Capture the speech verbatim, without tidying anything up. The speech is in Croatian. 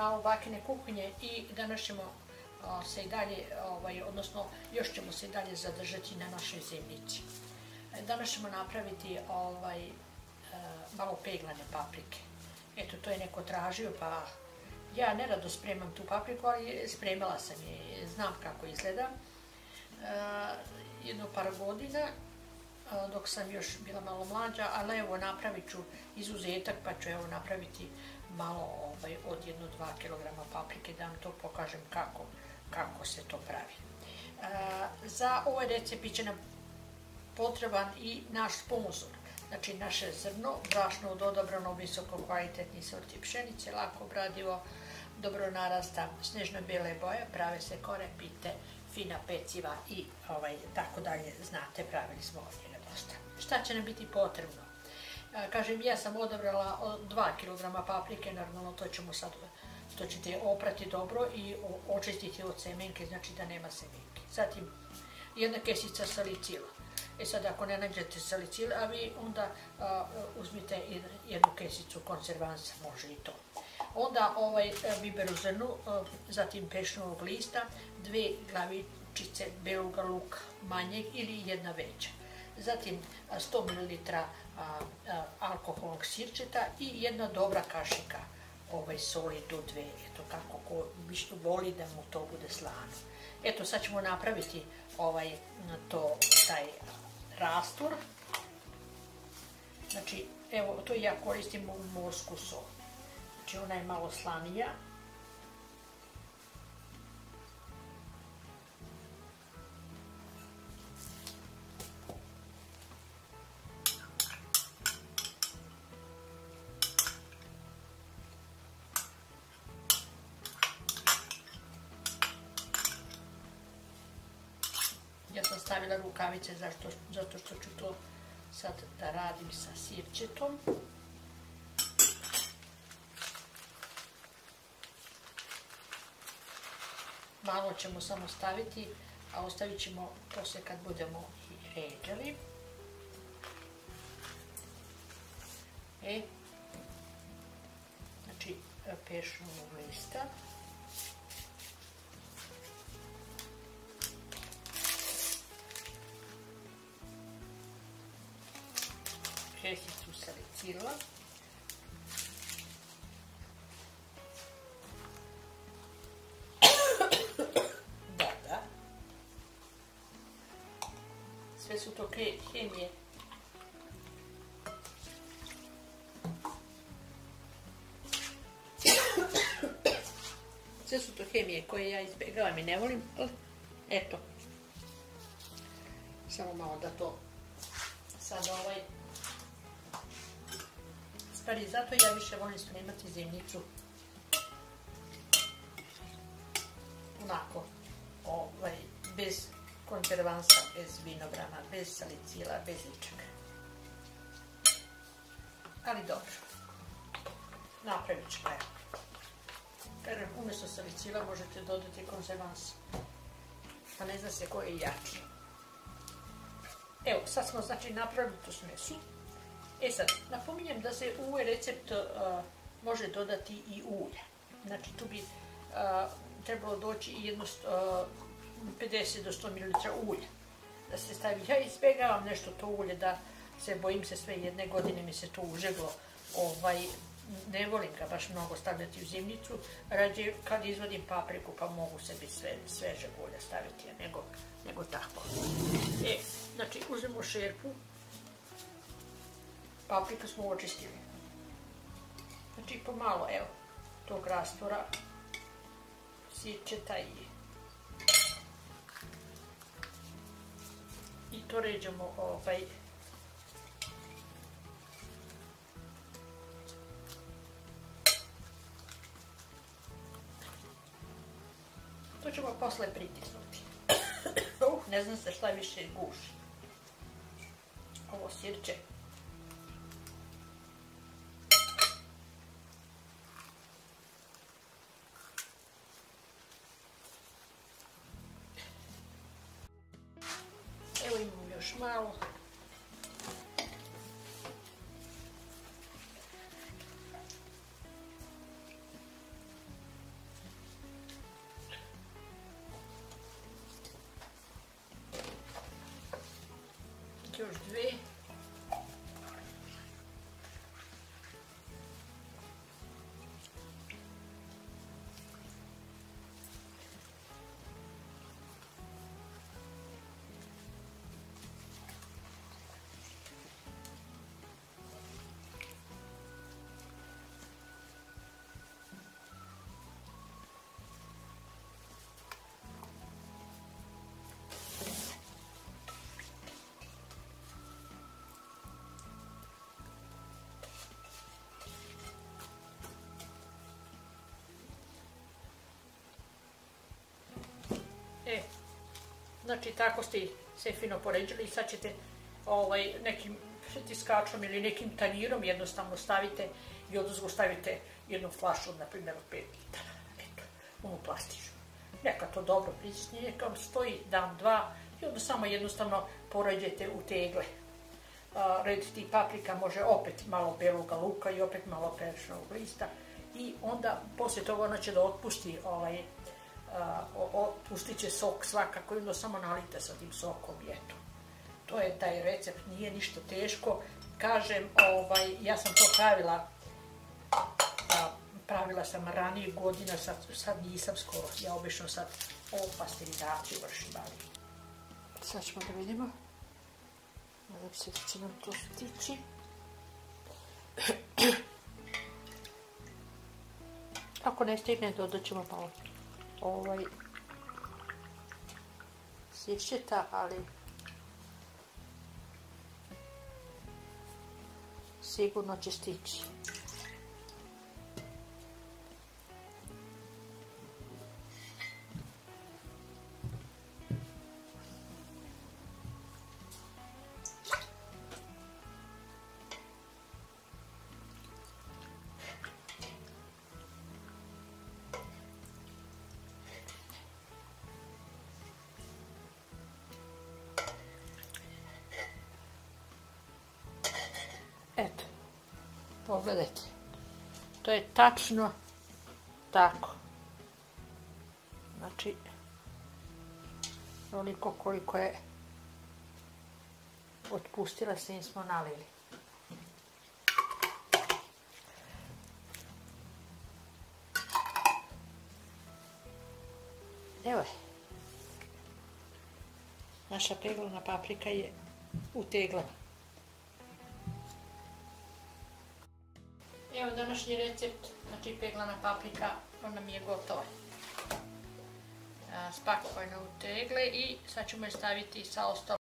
kanalu Bakine kuhinje i danas ćemo se i dalje, odnosno još ćemo se i dalje zadržati na našoj zimnici. Danas ćemo napraviti malo peglane paprike. Eto, to je neko tražio, pa ja nerado spremam tu papriku, ali spremala sam je, znam kako izgleda. Jedno par godina, dok sam još bila malo mlađa, ali evo napravit ću izuzetak, pa ću evo napraviti malo od jedno do dva kilograma paprike, da vam to pokažem kako, kako se to pravi. Za ovaj recept bit će nam potreban i naš sponzor, znači naše zrno, brašno od odabranog visoko kvalitetnih sorti pšenice, lako obradivo, dobro narasta, snežno bijele boje, prave se kore, pite, fina peciva i tako dalje, znate, pravili smo ovdje dosta. Šta će nam biti potrebno? Kažem, ja sam odabrala dva kilograma paprike, normalno to ćemo sad, to ćete oprati dobro i očistiti od semenke, znači da nema semenke. Zatim, jedna kesica salicila. E sad, ako ne nađete salicila, a vi onda uzmite jednu kesicu konzervansa, može i to. Onda ovaj biber u zrnu, zatim pešnovog lista, dve glavičice belog luka manjeg ili jedna veća. Zatim sto mililitara alkoholnog sirčeta i jedna dobra kašika soli do dve, eto kako ko voli da mu to bude slano. Eto, sad ćemo napraviti taj rastvor. Znači, evo, to ja koristim morsku sol. Znači, ona je malo slanija. Ja sam stavila rukavice zato što ću to sad da radim sa sirčetom. Malo ćemo samo staviti, a ostavit ćemo poslije kad budemo ređali. E, znači pešnovog lista. Kesicu salicila. Voda. Sve su to hemije. Sve su to hemije koje ja izbjegavam i ne volim, ali eto. Samo malo da to sad ovaj stvari, zato ja više volim spremati zimnicu onako, bez konzervansa, bez vinograna, bez salicila, bez ničega. Ali dobro, napravit ćemo, evo. Kažem, umjesto salicila možete dodati konzervans, pa ne zna se koji je jači. Evo, sad smo znači napravili tu smesu. E sad, napominjem da se u ovaj recept može dodati i ulje. Znači, tu bi trebalo doći i jedno pedeset do sto mililitara ulja da se stavi. Ja izbjegavam nešto to ulje, da se bojim se sve jedne godine mi se to užeglo. Ne volim ga baš mnogo stavljati u zimnicu, rađe kad izvadim papriku pa mogu sebi svežeg ulja staviti, nego tako. E, znači, uzmemo šerpu. Papriku smo očistili. Znači, pomalo, evo, tog rastvora, sirčeta i i to ređemo ovaj to ćemo posle pritisnuti. Uh, ne znam se šta više guši. Ovo sirče. Evo imamo još malo. još dve. E, znači tako ste sve fino poređali i sad ćete ovaj, nekim tiskačom ili nekim tanjirom jednostavno stavite i odozgo stavite jednu flašu, na primjer od pet litara, eto, onu plastičnu. Neka to dobro pritisne, neka vam stoji dan, dva i onda samo jednostavno poređete u tegle. Rediti paprika može opet malo beloga luka i opet malo perešnog lista i onda poslije toga ona će da otpusti ovaj, otpustit će sok svakako i onda samo nalite sa tim sokom i eto. To je taj recept, nije ništa teško. Kažem, ovaj, ja sam to pravila, a, pravila sam ranije godina, sad, sad nisam skoro, ja obično sad ovu pasterizaciju vršim, ali sad ćemo da vidimo. Nadam se da će nam to stići. Ako ne stigne, dodat ćemo malo ovaj sirćeta, ali sigurno će stići. Eto, pogledajte, to je tačno tako. Znači, onoliko koliko je otpustila, s njim smo nalili. Evo je. Naša peglana paprika je uteglana. Evo današnji recept, znači peglana paprika, ona mi je gotova. Spakojno u tegle i sad ćemo je staviti sa ostalom.